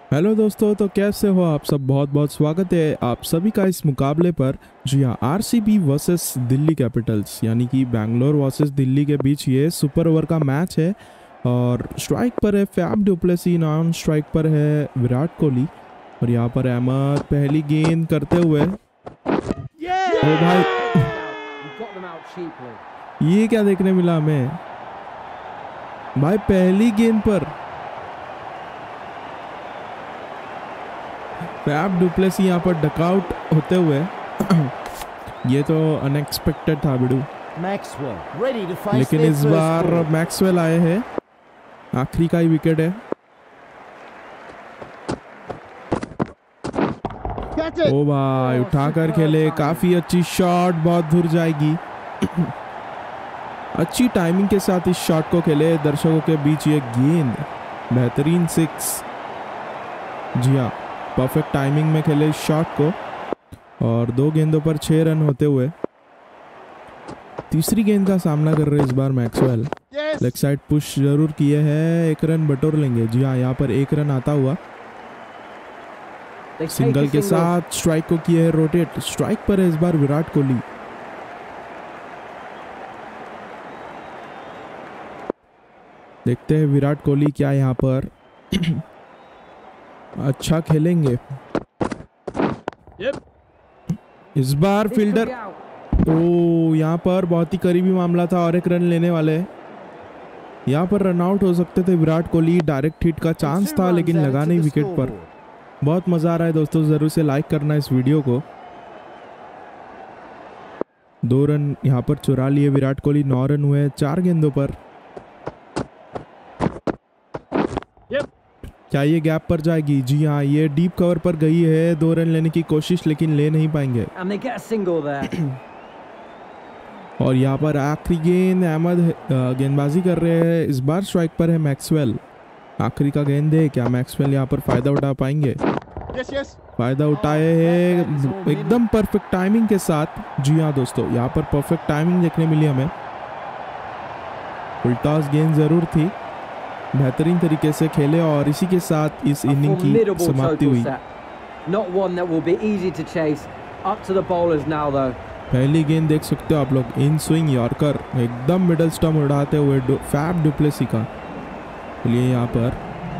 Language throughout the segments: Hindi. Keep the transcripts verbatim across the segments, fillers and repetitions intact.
हेलो दोस्तों, तो कैसे हो आप सब। बहुत बहुत स्वागत है आप सभी का इस मुकाबले पर। जी हाँ, आरसीबी वर्सेस दिल्ली कैपिटल्स यानी कि बैंगलोर वर्सेस दिल्ली के बीच ये सुपर ओवर का मैच है। और स्ट्राइक पर है Faf du Plessis, non strike पर है विराट कोहली। और यहाँ पर अहमद पहली गेंद करते हुए ओ भाई ये क्या देखने मिला हमें भाई। पहली गेंद पर फैफ डु प्लेसी यहाँ पर डकआउट होते हुए ये तो अनएक्सपेक्टेड था बिडू, लेकिन इस बार मैक्सवेल आए हैं। आखिरी का ही विकेट है। ओ भाई उठाकर खेले, काफी अच्छी शॉट, बहुत दूर जाएगी। अच्छी टाइमिंग के साथ इस शॉट को खेले, दर्शकों के बीच ये गेंद बेहतरीन सिक्स। जी हाँ, परफेक्ट टाइमिंग में खेले इस शॉट को। और दो गेंदों पर छह रन होते हुए तीसरी गेंद का सामना कर रहे इस बार मैक्सवेल। लेग साइड पुश जरूर किए हैं, एक रन बटोर लेंगे। जी हाँ, यहाँ पर एक रन आता हुआ सिंगल के साथ स्ट्राइक को किए है रोटेट। स्ट्राइक पर है इस बार विराट कोहली। देखते हैं विराट कोहली क्या यहाँ पर अच्छा खेलेंगे। yep. इस बार फील्डर तो यहाँ पर बहुत ही करीबी मामला था और एक रन लेने वाले। यहाँ पर रन आउट हो सकते थे विराट कोहली। डायरेक्ट हिट का चांस था लेकिन लगा नहीं विकेट पर। बहुत मजा आ रहा है दोस्तों, जरूर से लाइक करना इस वीडियो को। दो रन यहाँ पर चुरा लिए विराट कोहली। नौ रन हुए चार गेंदों पर। yep. क्या ये गैप पर जाएगी? जी हाँ, ये डीप कवर पर गई है। दो रन लेने की कोशिश लेकिन ले नहीं पाएंगे। और यहाँ पर आखिरी गेंद, अहमद गेंदबाजी कर रहे हैं। इस बार स्ट्राइक पर है मैक्सवेल। आखिरी का गेंद है, क्या मैक्सवेल यहाँ पर फायदा उठा पाएंगे? yes, yes. फायदा उठाए हैं एकदम परफेक्ट टाइमिंग के साथ। जी हाँ दोस्तों, यहाँ पर परफेक्ट टाइमिंग देखने मिली हमें। उल्टास गेंद जरूर थी, बेहतरीन तरीके से खेले और इसी के साथ इस इनिंग की समाप्ति हुई। पहली गेंद देख सकते हो आप लोग, इन स्विंग यॉर्कर, एकदम मिडल स्टंप उड़ाते हुए फैफ डु प्लेसी का। चलिए यहाँ पर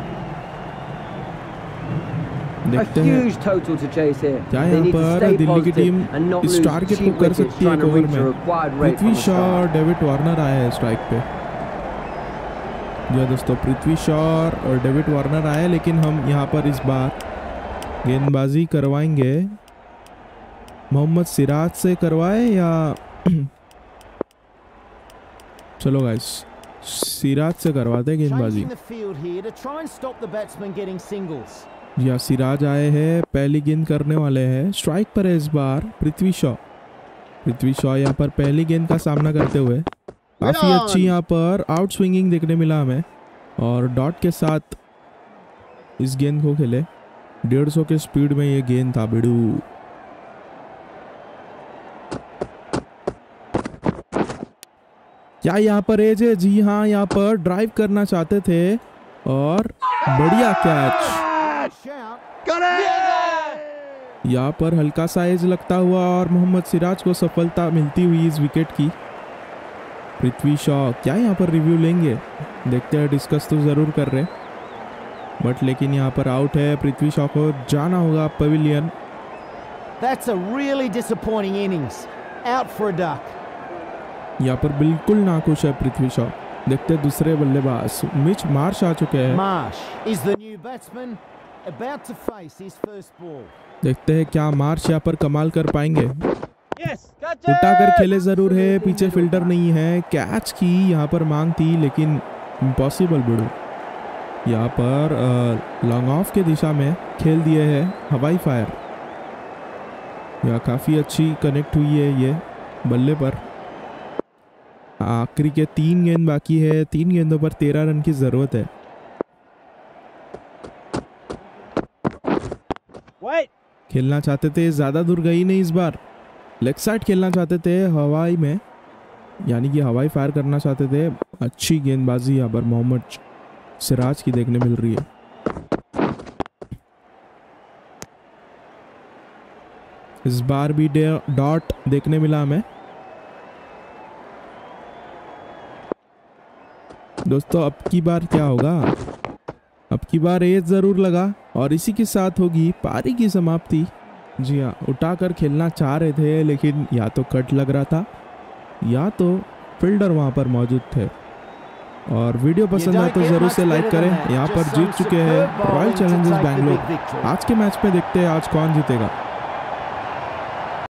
देखते हैं क्या यहाँ पर दिल्ली की टीम इस टारगेट को कर सकती है। एक ओवर में पृथ्वी शॉ और डेविड वार्नर आए हैं स्ट्राइक पे। जी दोस्तों, पृथ्वी शॉ और डेविड वार्नर आए, लेकिन हम यहाँ पर इस बार गेंदबाजी करवाएंगे। मोहम्मद सिराज से करवाए या चलो गाइस सिराज से करवाते हैं गेंदबाजी। या सिराज आए हैं, पहली गेंद करने वाले हैं। स्ट्राइक पर है इस बार पृथ्वी शॉ। पृथ्वी शॉ यहाँ पर पहली गेंद का सामना करते हुए काफी अच्छी यहाँ पर आउट स्विंगिंग देखने मिला हमें। और डॉट के साथ इस गेंद को खेले। डेढ़ सौ के स्पीड में ये गेंद था बिडू। क्या यहाँ पर एज है? जी हाँ, यहाँ पर ड्राइव करना चाहते थे और बढ़िया कैच। यहाँ पर हल्का सा एज लगता हुआ और मोहम्मद सिराज को सफलता मिलती हुई इस विकेट की। पृथ्वी शॉ क्या यहाँ पर रिव्यू लेंगे? देखते हैं, डिस्कस तो जरूर कर रहे बट लेकिन यहाँ पर आउट है। पृथ्वी शॉ को जाना होगा pavilion. That's a really disappointing innings. Out for a duck. यहाँ पर बिल्कुल नाखुश है पृथ्वी शॉ। देखते हैं दूसरे बल्लेबाज मिच मार्श आ चुके हैं। Marsh is the new batsman about to face his first ball. देखते हैं क्या मार्श यहाँ पर कमाल कर पाएंगे। उठाकर खेले जरूर है, पीछे फील्डर नहीं है। कैच की यहाँ पर मांग थी लेकिन इम्पॉसिबल बिडू। यहाँ पर लॉन्ग ऑफ के दिशा में खेल दिए है हवाई फायर। यहाँ काफी अच्छी कनेक्ट हुई है ये बल्ले पर। आखिरी के तीन गेंद बाकी है। तीन गेंदों पर तेरह रन की जरूरत है। खेलना चाहते थे, ज्यादा दूर गई नहीं इस बार। लेग साइड खेलना चाहते थे हवाई में, यानी कि हवाई फायर करना चाहते थे। अच्छी गेंदबाजी यहाँ पर मोहम्मद सिराज की देखने मिल रही है। इस बार भी डॉट देखने मिला हमें। दोस्तों अब की बार क्या होगा, अब की बार एज जरूर लगा और इसी के साथ होगी पारी की समाप्ति। जी हाँ, उठाकर खेलना चाह रहे थे लेकिन या तो कट लग रहा था या तो फील्डर वहां पर मौजूद थे। और वीडियो पसंद आए तो जरूर से लाइक करें। यहाँ पर जीत चुके हैं रॉयल चैलेंजर्स बैंगलोर। आज के मैच में देखते हैं आज कौन जीतेगा।